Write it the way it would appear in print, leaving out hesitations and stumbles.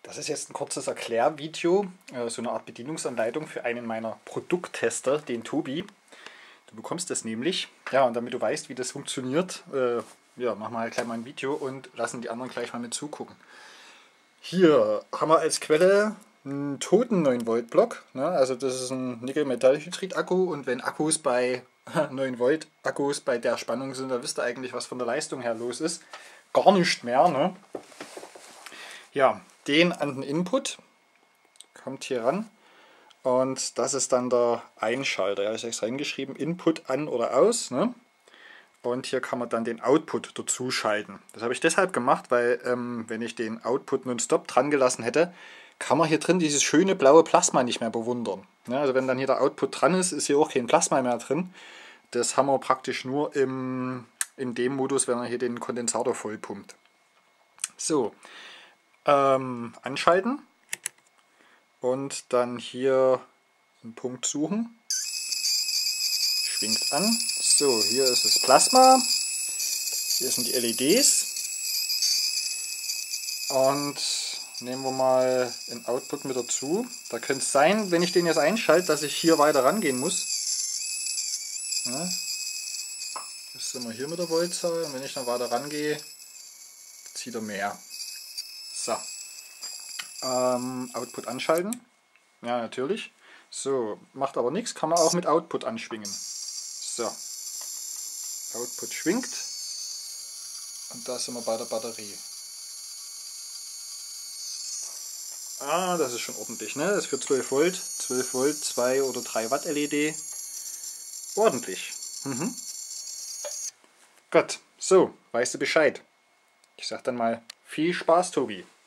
Das ist jetzt ein kurzes Erklärvideo, so eine Art Bedienungsanleitung für einen meiner Produkttester, den Tobi. Du bekommst das nämlich. Ja, und damit du weißt, wie das funktioniert, ja, machen wir halt gleich mal ein Video und lassen die anderen gleich mal mit zugucken. Hier haben wir als Quelle einen toten 9-Volt-Block. Ne? Also das ist ein Nickel-Metall-Hydrid-Akku, und wenn Akkus bei 9 Volt Akkus bei der Spannung sind, dann wisst ihr eigentlich, was von der Leistung her los ist. Gar nicht mehr. Ne? Ja, den an den Input kommt hier ran, und das ist dann der Einschalter. Ja, ich habe extra hingeschrieben, Input an oder aus. Ne? Und hier kann man dann den Output dazu schalten. Das habe ich deshalb gemacht, weil wenn ich den Output nonstop dran gelassen hätte, kann man hier drin dieses schöne blaue Plasma nicht mehr bewundern. Ja, also wenn dann hier der Output dran ist, ist hier auch kein Plasma mehr drin. Das haben wir praktisch nur in dem Modus, wenn man hier den Kondensator vollpumpt. So, anschalten und dann hier einen Punkt suchen. Schwingt an. So, hier ist das Plasma. Hier sind die LEDs. Und nehmen wir mal den Output mit dazu. Da könnte es sein, wenn ich den jetzt einschalte, dass ich hier weiter rangehen muss. Ja. Jetzt sind wir hier mit der Voltzahl, und wenn ich dann weiter rangehe, zieht er mehr. So. Output anschalten. Ja, natürlich. So, macht aber nichts, kann man auch mit Output anschwingen. So. Output schwingt. Und da sind wir bei der Batterie. Ah, das ist schon ordentlich, ne? Das ist für 12 Volt. 12 Volt, 2 oder 3 Watt LED. Ordentlich. Mhm. Gut, so, weißt du Bescheid. Ich sag dann mal, viel Spaß, Tobi.